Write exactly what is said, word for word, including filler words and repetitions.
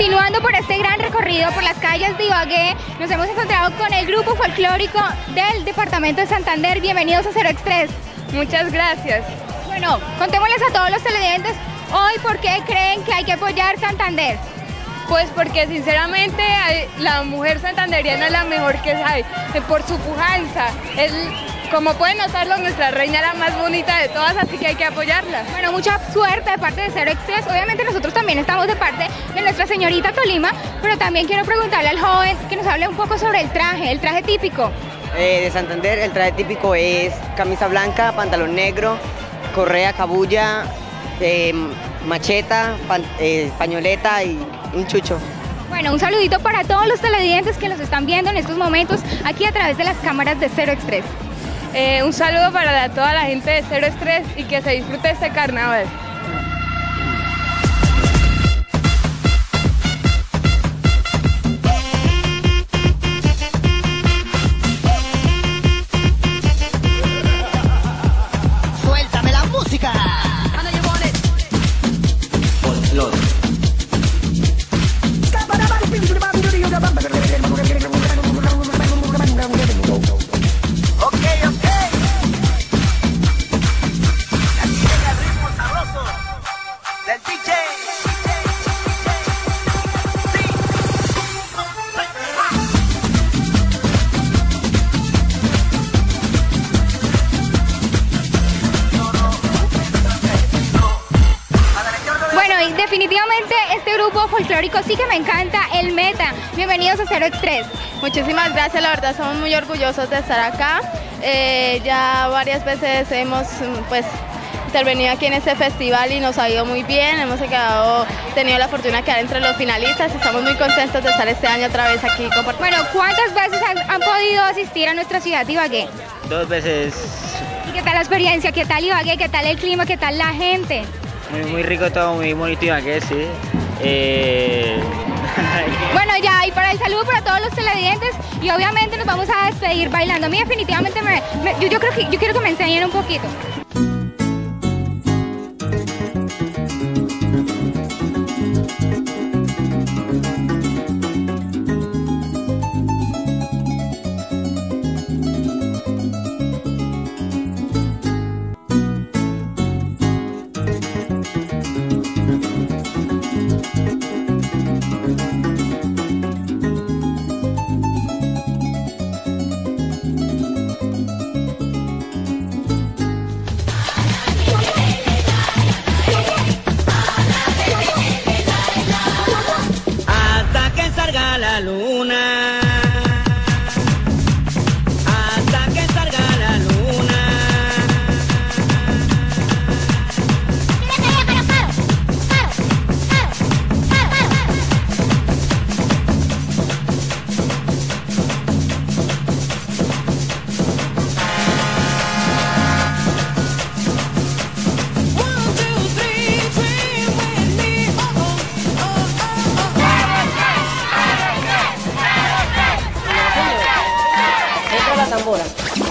Continuando por este gran recorrido por las calles de Ibagué, nos hemos encontrado con el grupo folclórico del departamento de Santander. Bienvenidos a Cero Estrés. Muchas gracias. Bueno, contémosles a todos los televidentes hoy por qué creen que hay que apoyar Santander. Pues porque sinceramente la mujer santanderiana es la mejor que hay, por su pujanza. Es, como pueden notarlo, nuestra reina es la más bonita de todas, así que hay que apoyarla. Bueno, mucha suerte de parte de Cero Estrés. Obviamente nosotros también estamos de parte de nuestra señorita Tolima, pero también quiero preguntarle al joven que nos hable un poco sobre el traje, el traje típico. Eh, de Santander, el traje típico es camisa blanca, pantalón negro, correa, cabulla, eh, macheta, pan, eh, pañoleta y un chucho. Bueno, un saludito para todos los televidentes que nos están viendo en estos momentos aquí a través de las cámaras de Cero Estrés. Eh, un saludo para la, toda la gente de Cero Estrés y que se disfrute este carnaval. ¡Suéltame la música! Folclore. Definitivamente este grupo folclórico sí que me encanta, el Meta. Bienvenidos a Cero Estrés. Muchísimas gracias, la verdad somos muy orgullosos de estar acá. Eh, ya varias veces hemos pues intervenido aquí en este festival y nos ha ido muy bien. Hemos quedado, tenido la fortuna de quedar entre los finalistas y estamos muy contentos de estar este año otra vez aquí. Bueno, ¿cuántas veces han, han podido asistir a nuestra ciudad de Ibagué? Dos veces. ¿Y qué tal la experiencia? ¿Qué tal Ibagué? ¿Qué tal el clima? ¿Qué tal la gente? Muy, muy rico todo, muy bonito Ibagué, sí. Eh... Bueno, ya, y para el saludo para todos los televidentes y obviamente nos vamos a despedir bailando. A mí definitivamente me, me, yo, yo creo que yo quiero que me enseñen un poquito. La luna, hasta que salga la luna. One, two, three, dream with me. Oh, oh, oh, oh, oh. La tambora.